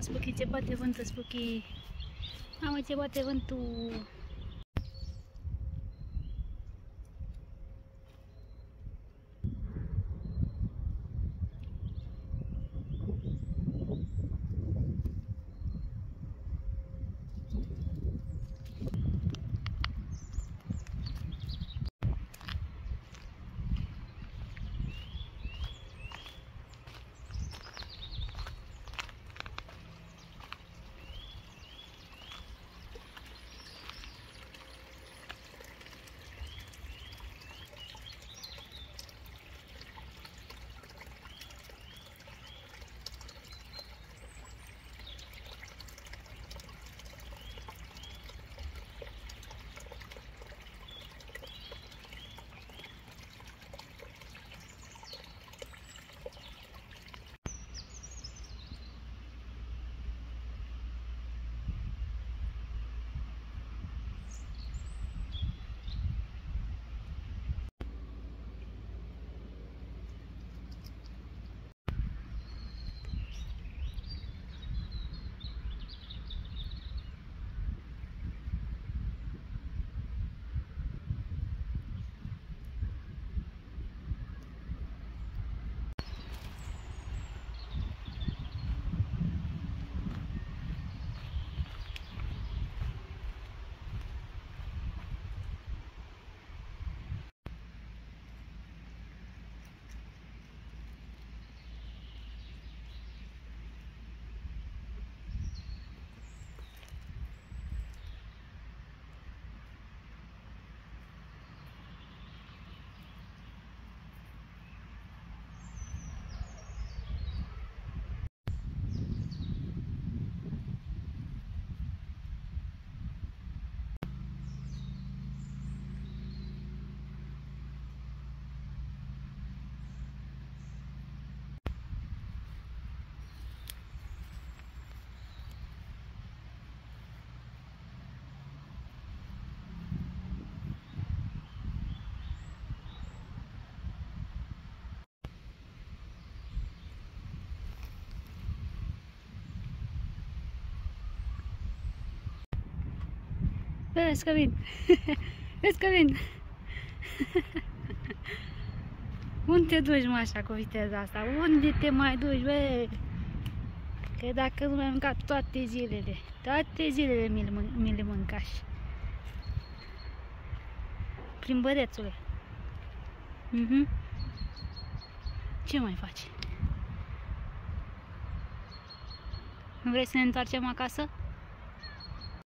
Spuchi, ce bate vântul, Spuchi. Mamă, ce bate vântul. Vezi că vin. Vezi că vin. Unde te duci, mă, așa, cu viteza asta? Unde te mai duci, bă? Că dacă nu mi-ai mâncat toate zilele mi le mâncași. Plimbărețule. Ce mai faci? Nu vrei să ne întoarcem acasă?